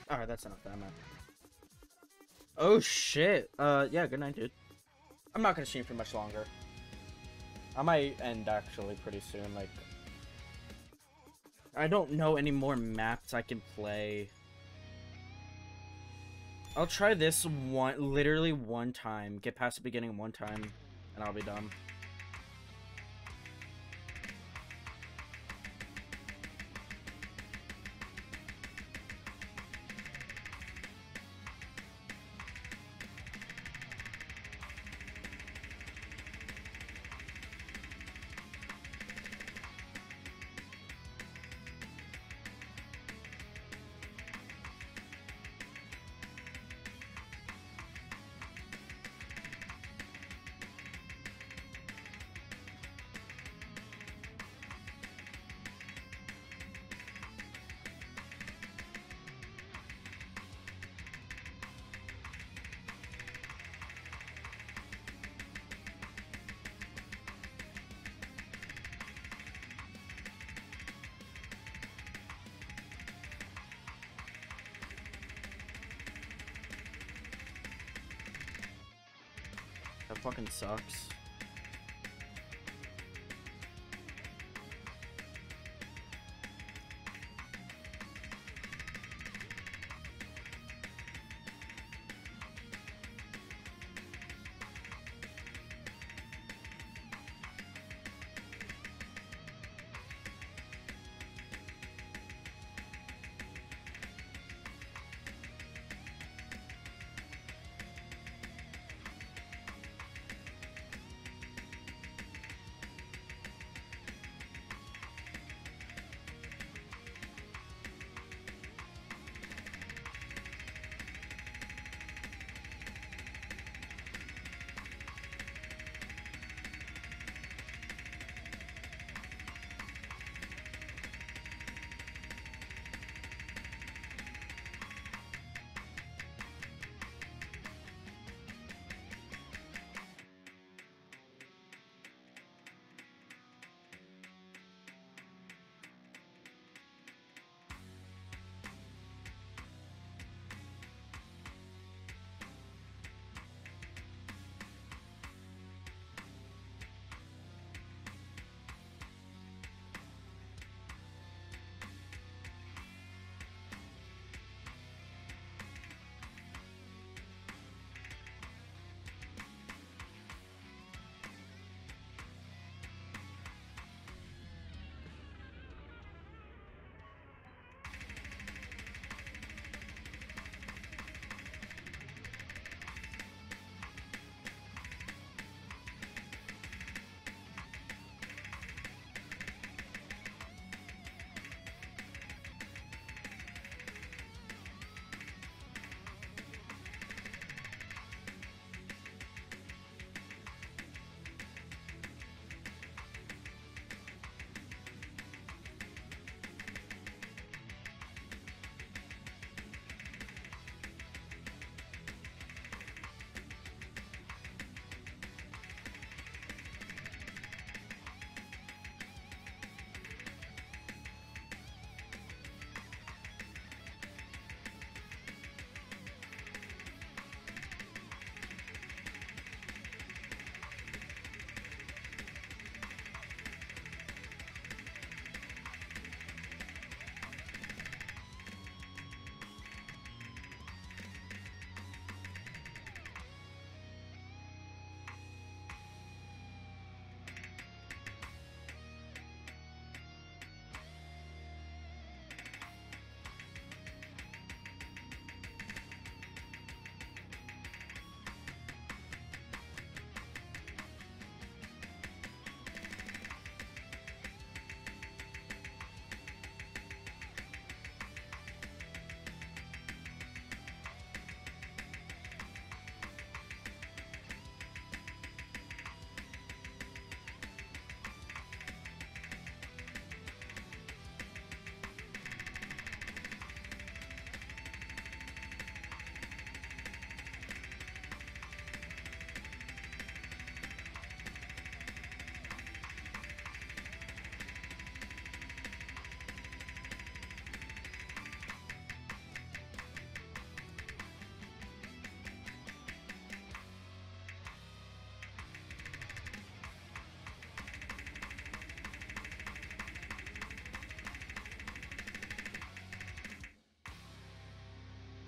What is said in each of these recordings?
Alright, that's enough damage. Oh shit. Yeah, good night, dude. I'm not gonna stream for much longer. I might end actually pretty soon. Like, I don't know any more maps I can play. I'll try this literally one time. Get past the beginning one time, and I'll be done. That fucking sucks.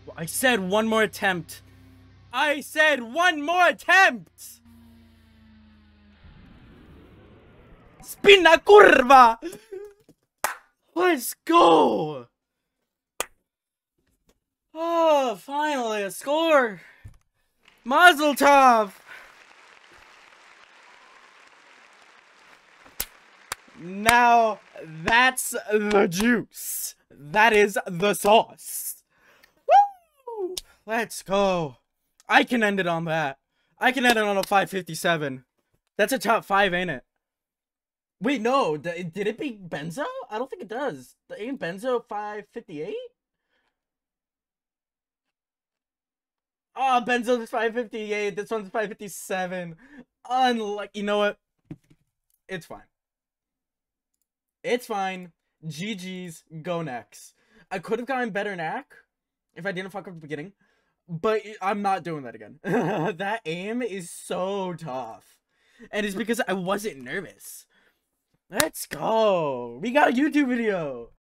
I said one more attempt. I said one more attempt! Spina curva! Let's go! Oh, finally a score! Mazel tov! Now, that's the juice. That is the sauce. Woo! Let's go. I can end it on that. I can end it on a 557. That's a top 5, ain't it? Wait, no. Did it beat Benzo? I don't think it does. Ain't Benzo 558? Oh, Benzo's 558. This one's 557. Unlucky. You know what? It's fine. It's fine. GG's. Go next. I could have gotten better knack if I didn't fuck up at the beginning. But I'm not doing that again. That aim is so tough. And it's because I wasn't nervous. Let's go. We got a YouTube video.